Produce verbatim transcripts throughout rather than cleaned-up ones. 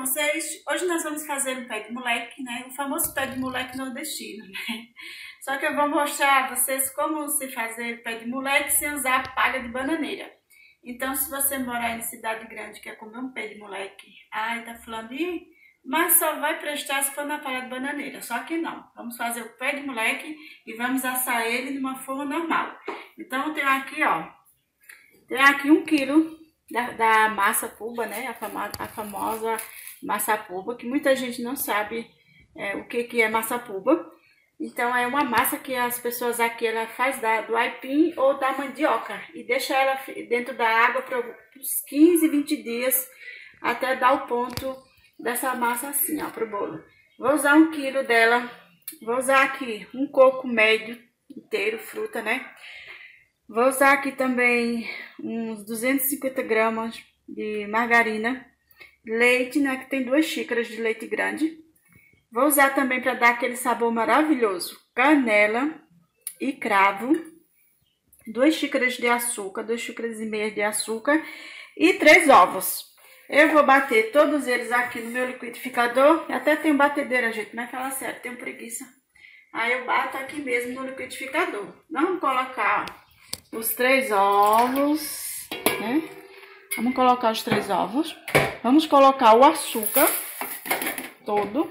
vocês? Hoje nós vamos fazer um pé de moleque, né? O famoso pé de moleque nordestino, né? Só que eu vou mostrar a vocês como se fazer pé de moleque sem usar palha de bananeira. Então, se você morar em cidade grande e quer comer um pé de moleque, ai, tá falando, ih, mas só vai prestar se for na palha de bananeira. Só que não. Vamos fazer o pé de moleque e vamos assar ele de uma forma normal. Então, eu tenho aqui, ó, tenho aqui um quilo Da, da massa puba, né? A, fama, a famosa massa puba, que muita gente não sabe é, o que, que é massa puba. Então, é uma massa que as pessoas aqui ela faz da, do aipim ou da mandioca e deixa ela dentro da água por uns quinze, vinte dias até dar o ponto dessa massa assim, ó, pro bolo. Vou usar um quilo dela, vou usar aqui um coco médio inteiro, fruta, né? Vou usar aqui também uns duzentos e cinquenta gramas de margarina, leite, né, que tem duas xícaras de leite grande. Vou usar também para dar aquele sabor maravilhoso, canela e cravo, duas xícaras de açúcar, duas xícaras e meia de açúcar e três ovos. Eu vou bater todos eles aqui no meu liquidificador, até tenho batedeira, gente, mas fala sério, tenho preguiça. Aí eu bato aqui mesmo no liquidificador. Vamos colocar os três ovos, né? Vamos colocar os três ovos. Vamos colocar o açúcar todo.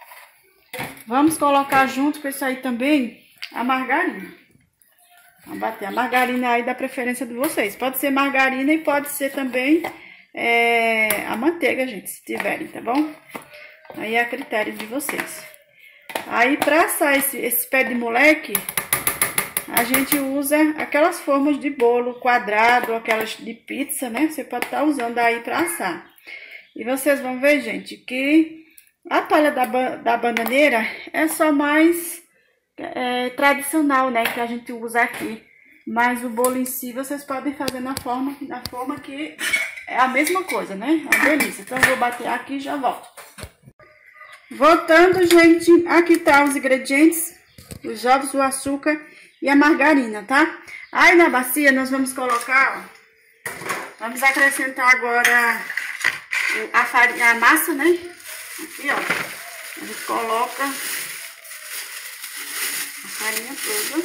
Vamos colocar junto com isso aí também a margarina. Vamos bater a margarina aí da preferência de vocês. Pode ser margarina e pode ser também é, a manteiga, gente, se tiverem, tá bom? Aí é a critério de vocês. Aí, pra assar esse, esse pé de moleque, a gente usa aquelas formas de bolo quadrado, aquelas de pizza, né? Você pode estar usando aí para assar. E vocês vão ver, gente, que a palha da, da bananeira é só mais é, tradicional, né? Que a gente usa aqui. Mas o bolo em si, vocês podem fazer na forma, na forma que é a mesma coisa, né? É uma delícia. Então, eu vou bater aqui e já volto. Voltando, gente, aqui tá os ingredientes. Os ovos, o açúcar e a margarina, tá? Aí na bacia nós vamos colocar, ó, vamos acrescentar agora a farinha, a massa, né? Aqui, ó, a gente coloca a farinha toda.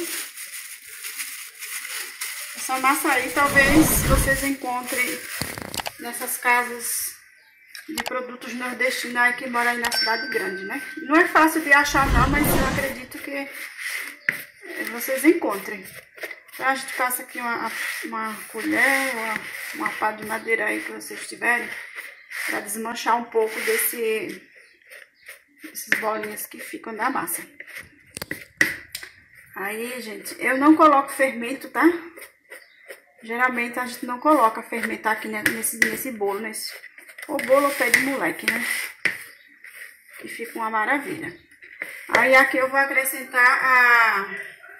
Essa massa aí talvez vocês encontrem nessas casas de produtos nordestinos aí que moram aí na cidade grande, né? Não é fácil de achar não, mas eu acredito que vocês encontrem. Então, a gente passa aqui uma, uma colher, uma, uma pá de madeira aí que vocês tiverem, para desmanchar um pouco desse, desses bolinhas que ficam na massa. Aí, gente, eu não coloco fermento, tá? Geralmente a gente não coloca fermento aqui nesse, nesse bolo, nesse o bolo pé de moleque, né? Que fica uma maravilha. Aí aqui eu vou acrescentar a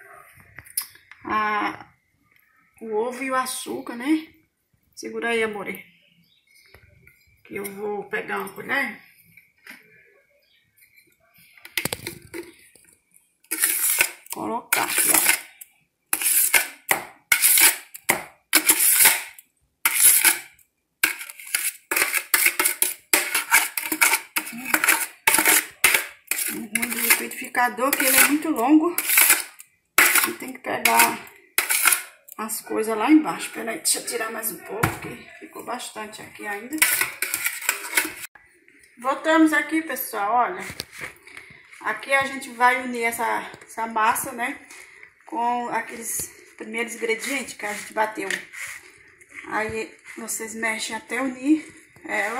A, o ovo e o açúcar, né? Segura aí, amore. Que eu vou pegar uma colher. Colocar aqui, ó. O ruim do liquidificador que ele é muito longo. E tem que pegar as coisas lá embaixo. Peraí, deixa eu tirar mais um pouco, porque ficou bastante aqui ainda. Voltamos aqui, pessoal, olha. Aqui a gente vai unir essa, essa massa, né? Com aqueles primeiros ingredientes que a gente bateu. Aí vocês mexem até unir ela.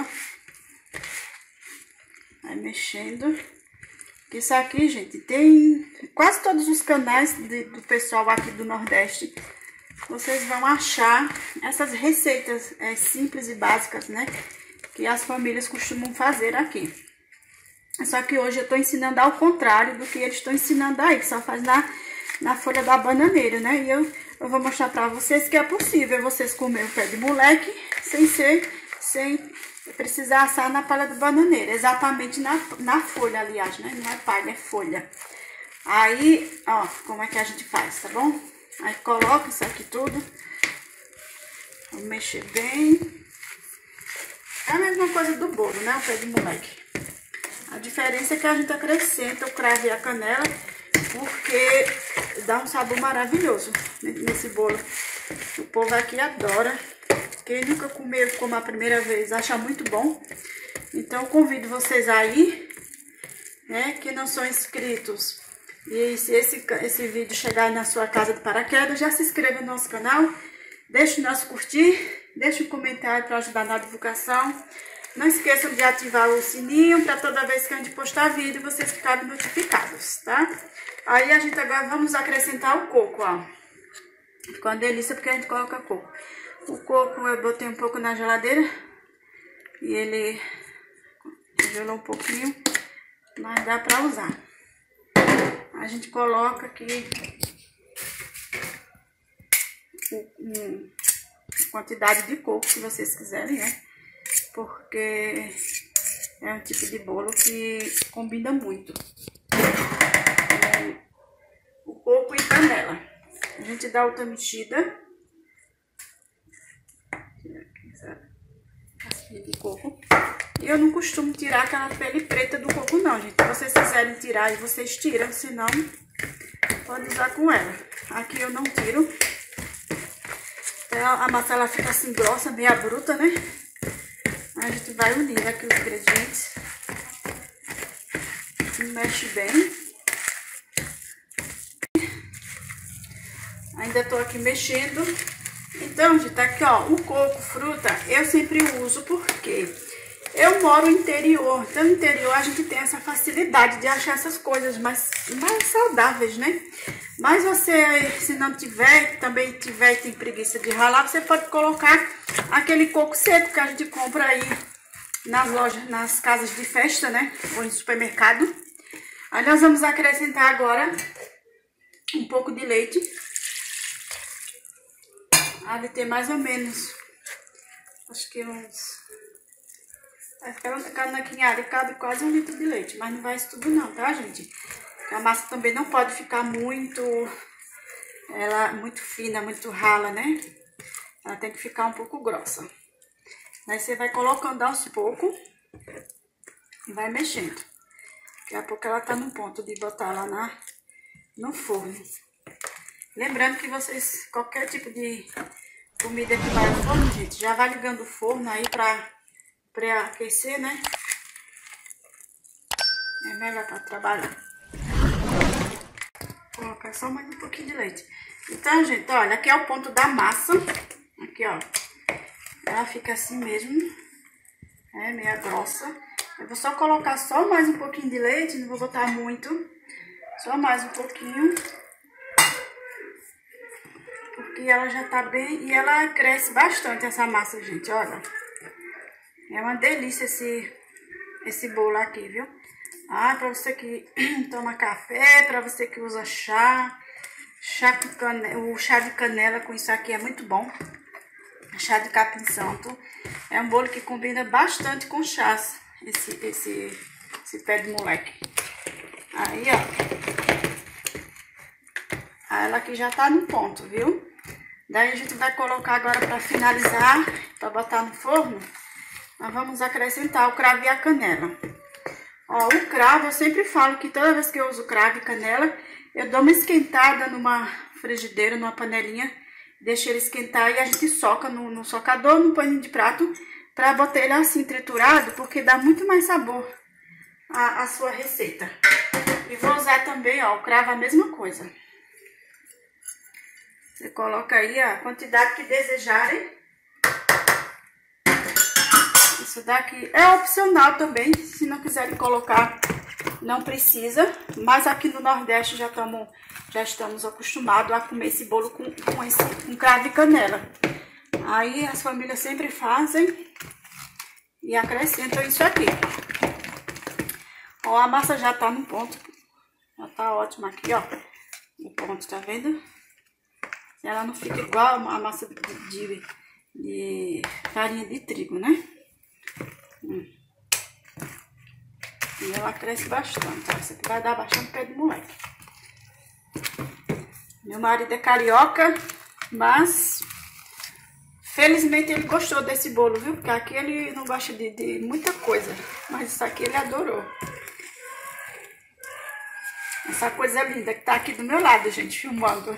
Vai mexendo. Isso aqui, gente, tem quase todos os canais de, do pessoal aqui do Nordeste. Vocês vão achar essas receitas é, simples e básicas, né? Que as famílias costumam fazer aqui. Só que hoje eu tô ensinando ao contrário do que eles estão ensinando aí, que só faz na, na folha da bananeira, né? E eu, eu vou mostrar pra vocês que é possível vocês comer o pé de moleque sem ser, sem precisar assar na palha de bananeira, exatamente na, na folha, aliás, né? Não é palha, é folha. Aí, ó, como é que a gente faz, tá bom? Aí coloca isso aqui tudo. Vamos mexer bem. É a mesma coisa do bolo, né? O pé de moleque. A diferença é que a gente acrescenta o cravo e a canela, porque dá um sabor maravilhoso nesse bolo. O povo aqui adora. Quem nunca comeu como a primeira vez, acha muito bom. Então, eu convido vocês aí, né, que não são inscritos. E se esse, esse vídeo chegar na sua casa de paraquedas, já se inscreva no nosso canal. Deixe o nosso curtir, deixe um comentário para ajudar na divulgação. Não esqueçam de ativar o sininho para toda vez que a gente postar vídeo, vocês ficarem notificados, tá? Aí a gente agora vamos acrescentar o coco, ó. Ficou uma delícia porque a gente coloca coco. O coco eu botei um pouco na geladeira e ele gelou um pouquinho, mas dá para usar. A gente coloca aqui um, quantidade de coco que vocês quiserem, né? Porque é um tipo de bolo que combina muito. O coco e canela. A gente dá outra mexida. Tirar aqui essa casquinha de coco. E eu não costumo tirar aquela pele preta do coco não, gente. Se vocês quiserem tirar, vocês tiram. Se não, pode usar com ela. Aqui eu não tiro. A massa ela fica assim grossa, meio bruta, né? A gente vai unir aqui os ingredientes. Mexe bem. Ainda tô aqui mexendo. Então, gente, tá aqui, ó, o coco, fruta, eu sempre uso porque eu moro no interior. Então, no interior a gente tem essa facilidade de achar essas coisas mais, mais saudáveis, né? Mas você, se não tiver, também tiver e tem preguiça de ralar, você pode colocar aquele coco seco que a gente compra aí nas lojas, nas casas de festa, né? Ou em supermercado. Aí nós vamos acrescentar agora um pouco de leite. Ah, vai ter mais ou menos, acho que uns... Vai ficar uma canequinha, cabe quase um litro de leite, mas não vai isso tudo não, tá, gente? A massa também não pode ficar muito, ela muito fina, muito rala, né? Ela tem que ficar um pouco grossa. Aí você vai colocando aos poucos e vai mexendo. Daqui a pouco ela tá no ponto de botar lá na, no forno. Lembrando que vocês, qualquer tipo de comida que vai ao forno, gente, já vai ligando o forno aí pra pré-aquecer, né? É melhor pra trabalhar. Vou colocar só mais um pouquinho de leite. Então, gente, olha, aqui é o ponto da massa. Aqui, ó. Ela fica assim mesmo. É, meia grossa. Eu vou só colocar só mais um pouquinho de leite, não vou botar muito. Só mais um pouquinho. Porque ela já tá bem e ela cresce bastante essa massa, gente, olha. É uma delícia esse, esse bolo aqui, viu? Ah, pra você que toma café, pra você que usa chá, chá com canela, o chá de canela com isso aqui é muito bom. Chá de capim santo. É um bolo que combina bastante com chás, esse, esse, esse pé de moleque. Aí, ó. Ela aqui já tá no ponto, viu? Daí a gente vai colocar agora para finalizar, para botar no forno, nós vamos acrescentar o cravo e a canela. Ó, o cravo, eu sempre falo que toda vez que eu uso cravo e canela, eu dou uma esquentada numa frigideira, numa panelinha, deixo ele esquentar e a gente soca no, no socador, no paninho de prato, para botar ele assim triturado, porque dá muito mais sabor a, a sua receita. E vou usar também, ó, o cravo a mesma coisa. Você coloca aí a quantidade que desejarem. Isso daqui é opcional também, se não quiserem colocar, não precisa. Mas aqui no Nordeste já, tamo, já estamos acostumados a comer esse bolo com, com, esse, com cravo e canela. Aí as famílias sempre fazem e acrescentam isso aqui. Ó, a massa já tá no ponto, já tá ótima aqui, ó. O ponto, tá vendo? Ela não fica igual a massa de, de, de farinha de trigo, né? Hum. E ela cresce bastante, tá? Isso aqui vai dar bastante pé de moleque. Meu marido é carioca, mas Felizmente ele gostou desse bolo, viu? Porque aqui ele não gosta de, de muita coisa. Mas isso aqui ele adorou. Essa coisa linda que tá aqui do meu lado, gente, filmando.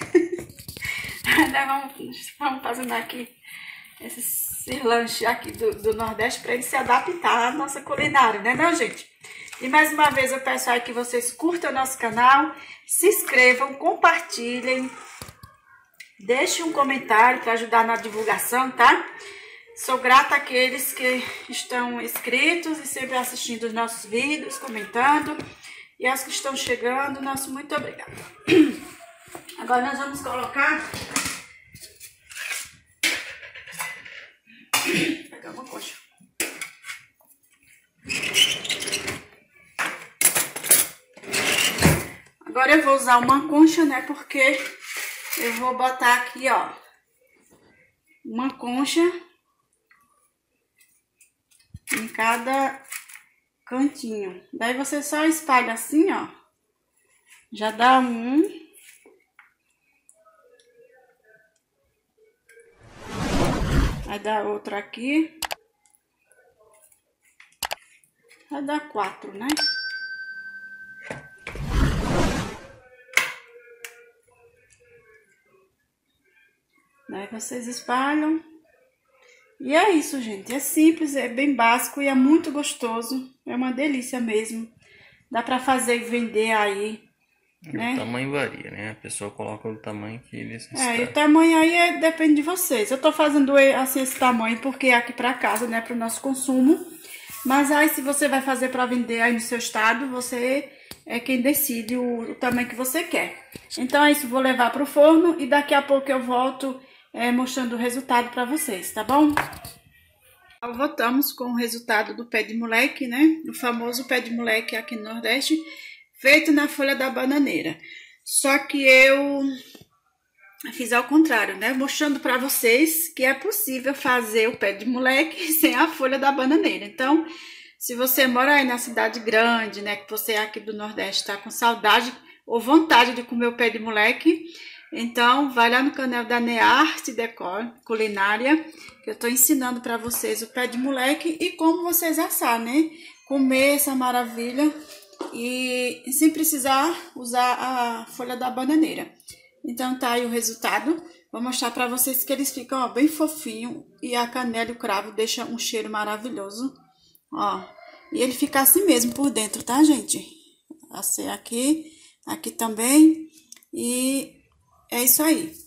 vamos, vamos fazendo aqui esses lanches aqui do, do Nordeste para ele se adaptar à nossa culinária, né, não, gente? E mais uma vez eu peço aí que vocês curtam o nosso canal, se inscrevam, compartilhem, deixem um comentário para ajudar na divulgação, tá? Sou grata àqueles que estão inscritos e sempre assistindo os nossos vídeos, comentando. E aos que estão chegando, nosso muito obrigada. Agora nós vamos colocar... Vou pegar uma coxa. Agora eu vou usar uma concha, né? Porque eu vou botar aqui, ó, uma concha em cada cantinho. Daí você só espalha assim, ó. Já dá um. Vai dar outro aqui. Vai dar quatro, né? Daí vocês espalham. E é isso, gente. É simples, é bem básico e é muito gostoso. É uma delícia mesmo. Dá pra fazer e vender aí, né? O tamanho varia, né? A pessoa coloca o tamanho que eles É, e o tamanho aí é, depende de vocês. Eu tô fazendo assim esse tamanho porque é aqui pra casa, né? Pro nosso consumo. Mas aí se você vai fazer pra vender aí no seu estado, você é quem decide o, o tamanho que você quer. Então é isso, vou levar pro forno e daqui a pouco eu volto... É, mostrando o resultado para vocês, tá bom? Voltamos com o resultado do pé de moleque, né? O famoso pé de moleque aqui no Nordeste, feito na folha da bananeira. Só que eu fiz ao contrário, né? Mostrando para vocês que é possível fazer o pé de moleque sem a folha da bananeira. Então, se você mora aí na cidade grande, né? Que você aqui do Nordeste tá com saudade ou vontade de comer o pé de moleque... Então, vai lá no canal da Nearte Decor Culinária, que eu tô ensinando para vocês o pé de moleque e como vocês assar, né? Comer essa maravilha e sem precisar usar a folha da bananeira. Então, tá aí o resultado. Vou mostrar para vocês que eles ficam, ó, bem fofinho e a canela e o cravo deixam um cheiro maravilhoso, ó. E ele fica assim mesmo por dentro, tá, gente? Assei aqui, aqui também e... É isso aí.